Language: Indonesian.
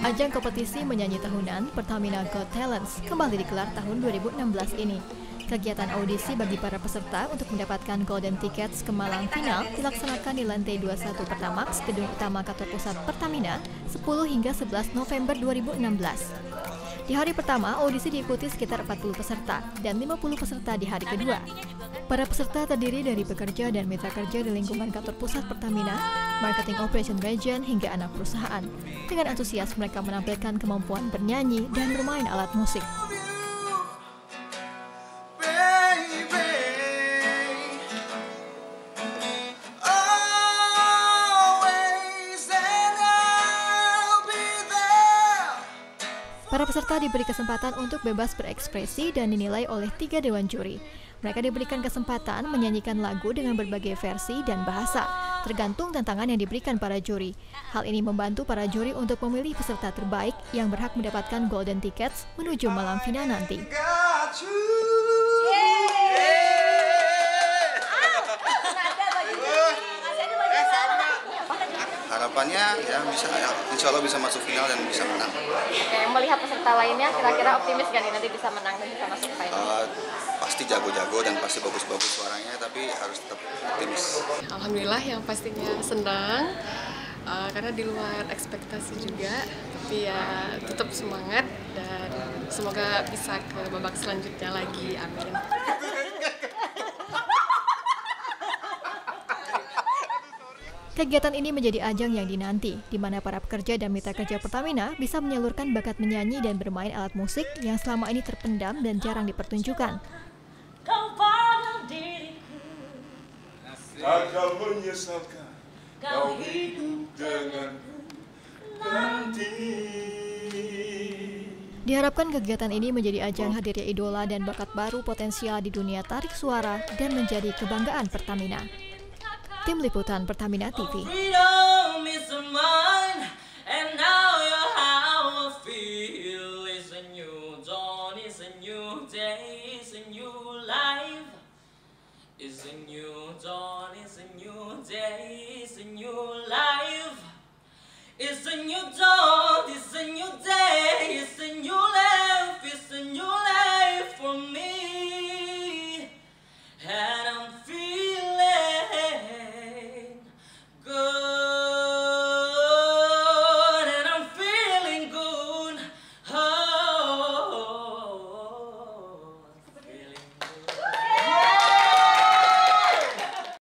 Ajang kompetisi menyanyi tahunan Pertamina Got Talents kembali digelar tahun 2016 ini. Kegiatan audisi bagi para peserta untuk mendapatkan golden tickets ke Malang final dilaksanakan di lantai 21 Pertamax, gedung utama kantor pusat Pertamina, 10 hingga 11 November 2016. Di hari pertama, audisi diikuti sekitar 40 peserta dan 50 peserta di hari kedua. Para peserta terdiri dari pekerja dan mitra kerja di lingkungan kantor pusat Pertamina, marketing operation region, hingga anak perusahaan. Dengan antusias mereka menampilkan kemampuan bernyanyi dan bermain alat musik. Para peserta diberi kesempatan untuk bebas berekspresi dan dinilai oleh 3 dewan juri. Mereka diberikan kesempatan menyanyikan lagu dengan berbagai versi dan bahasa, tergantung tantangan yang diberikan para juri. Hal ini membantu para juri untuk memilih peserta terbaik yang berhak mendapatkan golden tickets menuju malam final nanti. Harapannya ya bisa, insya Allah bisa masuk final dan bisa menang. Oke, melihat peserta lainnya kira-kira optimis gak nih nanti bisa menang dan bisa masuk final? Pasti jago-jago dan pasti bagus-bagus suaranya, tapi harus tetap optimis. Alhamdulillah yang pastinya senang, karena di luar ekspektasi juga, tapi ya tetap semangat dan semoga bisa ke babak selanjutnya lagi, amin. Kegiatan ini menjadi ajang yang dinanti, di mana para pekerja dan mitra kerja Pertamina bisa menyalurkan bakat menyanyi dan bermain alat musik yang selama ini terpendam dan jarang dipertunjukkan. Takkan menyesalkan kau hidup denganku nanti. Diharapkan kegiatan ini menjadi ajang hadirnya idola dan bakat baru potensial di dunia tarik suara dan menjadi kebanggaan Pertamina. Tim Liputan Pertamina TV. It's a new dawn, it's a new day, it's a new life. It's a new dawn, it's a new day.